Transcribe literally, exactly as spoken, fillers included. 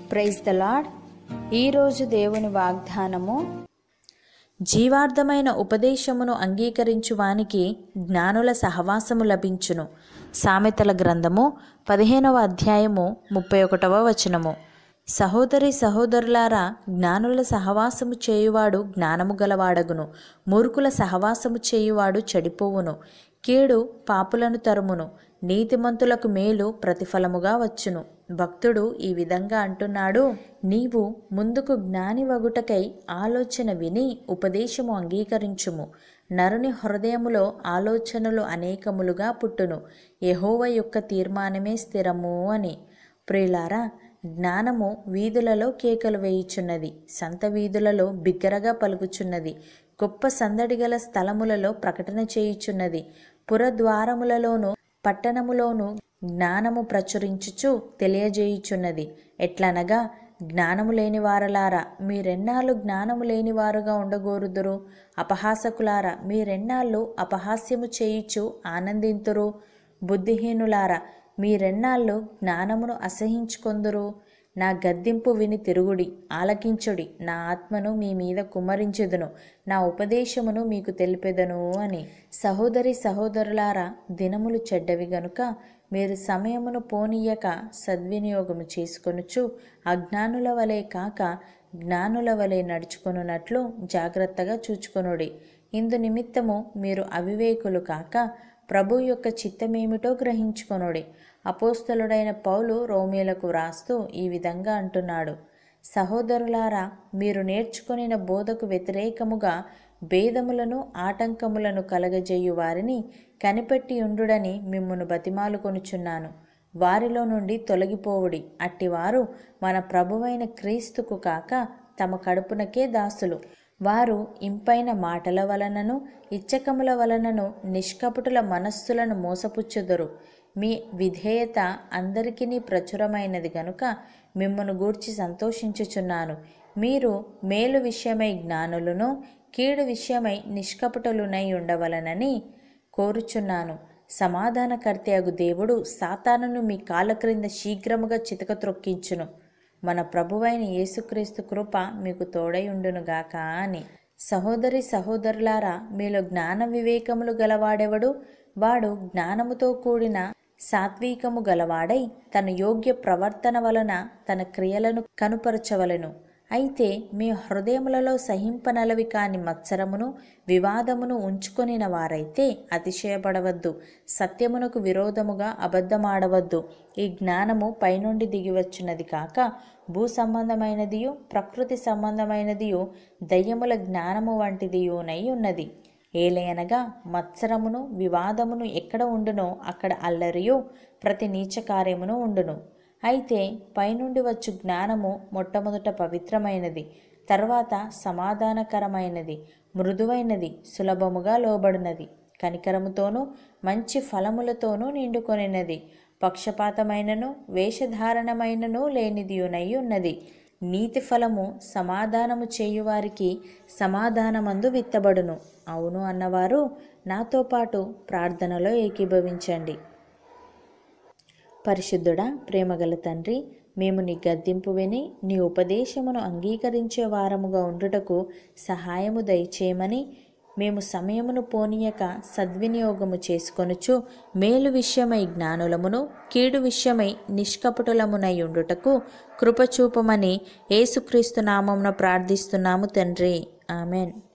Praise the lord. ఈరోజు దేవుని వాగ్దానము, జీవార్థమైన ఉపదేశమును అంగీకరించు వానికి జ్ఞానుల సహవాసము లభించును. సామెతల గ్రంథము పదిహేనవ అధ్యాయము ముప్పై ఒకటవ వచనము. సహోదరి సహోదరులారా, జ్ఞానుల సహవాసము చేయువాడు జ్ఞానము గలవాడగును, మూర్ఖుల సహవాసము చేయువాడు చెడిపోవును. కీడు పాపులను తరుమును, నీతిమంతులకు మేలు ప్రతిఫలముగా వచ్చును. భక్తుడు ఈ విధంగా అంటున్నాడు, నీవు ముందుకు జ్ఞాని వగుటకై ఆలోచన విని ఉపదేశము అంగీకరించుము. నరుని హృదయములో ఆలోచనలు అనేకములుగా పుట్టును, యెహోవా యొక్క తీర్మానమే స్థిరము అని. ప్రియులారా, జ్ఞానము వీధులలో కేకలు వేయుచున్నది, సంత వీధులలో బిగ్గరగా పలుకుచున్నది, గొప్ప సందడిగల స్థలములలో ప్రకటన చేయుచున్నది. పురద్వారములలోను పట్టణములోను జ్ఞానము ప్రచురించుచు తెలియజేయుచున్నది. ఎట్లనగా, జ్ఞానము లేని వారలారా, మీరెన్నాళ్ళు జ్ఞానము లేని వారుగా ఉండగోరుదురు? అపహాసకులారా, మీరెన్నాళ్ళు అపహాస్యము చేయుచు ఆనందింతురు? బుద్ధిహీనులారా, మీరెన్నాళ్ళు జ్ఞానమును అసహించుకొందురు? నా గద్దింపు విని తిరుగుడి, ఆలకించుడి. నా ఆత్మను మీ మీద కుమ్మరించెదను, నా ఉపదేశమును మీకు తెలిపెదను అని. సహోదరి సహోదరులారా, దినములు చెడ్డవి గనుక మీరు సమయమును పోనీయక సద్వినియోగము చేసుకొనుచు అజ్ఞానుల వలె కాక జ్ఞానుల వలె నడుచుకొనున్నట్లు జాగ్రత్తగా చూచుకొనుడి. ఇందు నిమిత్తము మీరు అవివేకులు కాక ప్రభు యొక్క చిత్తమేమిటో గ్రహించుకొనుడి. అపోస్తలుడైన పౌలు రోమీయులకు వ్రాస్తూ ఈ విధంగా అంటున్నాడు, సహోదరులారా, మీరు నేర్చుకొనిన బోధకు వ్యతిరేకముగా భేదములను ఆటంకములను కలగజేయు వారిని కనిపెట్టి ఉండుడని మిమ్మును బతిమాలుకొనుచున్నాను. వారిలో నుండి తొలగిపోవుడి. అట్టివారు మన ప్రభువైన క్రీస్తుకు కాక తమ కడుపునకే దాసులు. వారు ఇంపైన మాటల వలనను ఇచ్చకముల వలనను నిష్కపటుల మనస్సులను మోసపుచ్చుదురు. మీ విధేయత అందరికీ ప్రచురమైనది గనుక మిమ్మును గూర్చి సంతోషించుచున్నాను. మీరు మేలు విషయమై జ్ఞానులను, కీడు విషయమై నిష్కపటులునై ఉండవలనని కోరుచున్నాను. సమాధానకర్తయగు దేవుడు సాతానును మీ కాళ్ళ క్రింద శీఘ్రముగా చితక త్రొక్కించును. మన ప్రభువైన యేసుక్రీస్తు కృప మీకు తోడై ఉండునుగాక అని. సహోదరి సహోదరులారా, మీలో జ్ఞాన వివేకములు గలవాడెవడు? వాడు జ్ఞానముతో కూడిన సాత్వికము గలవాడై తన యోగ్య ప్రవర్తన వలన తన క్రియలను కనుపరచవలెను. అయితే మీ హృదయములలో సహింపనలవి కాని మత్సరమును వివాదమును ఉంచుకొనిన వారైతే అతిశయపడవద్దు, సత్యమునకు విరోధముగా అబద్ధమాడవద్దు. ఈ జ్ఞానము పైనుండి దిగివచ్చున్నది కాక భూ సంబంధమైనదియు ప్రకృతి సంబంధమైనదియు దయ్యముల జ్ఞానము వంటిదియునై ఉన్నది. ఏలయనగా మత్సరమును వివాదమును ఎక్కడ ఉండునో అక్కడ అల్లరియు ప్రతి నీచ కార్యమును ఉండును. అయితే పైనుండి వచ్చు జ్ఞానము మొట్టమొదట పవిత్రమైనది, తర్వాత సమాధానకరమైనది, మృదువైనది, సులభముగా లోబడినది, కనికరముతోనూ మంచి ఫలములతోనూ నిండుకొనినది, పక్షపాతమైనను వేషధారణమైనను లేనిదియునై ఉన్నది. నీతి ఫలము సమాధానము చేయువారికి సమాధానమందు విత్తబడును. అవును అన్నవారు నాతో పాటు ప్రార్థనలో ఏకీభవించండి. పరిశుద్ధుడా, ప్రేమగల తండ్రి, మేము నీ గద్దింపు విని నీ ఉపదేశమును అంగీకరించే వారముగా ఉండుటకు సహాయము దయచేయమని, మేము సమయమును పోనీయక సద్వినియోగము చేసుకొనుచు మేలు విషయమై జ్ఞానులమును కీడు విషయమై నిష్కపటులమునై ఉండుటకు కృపచూపమని యేసుక్రీస్తు నామమున ప్రార్థిస్తున్నాము తండ్రి. ఆమెన్.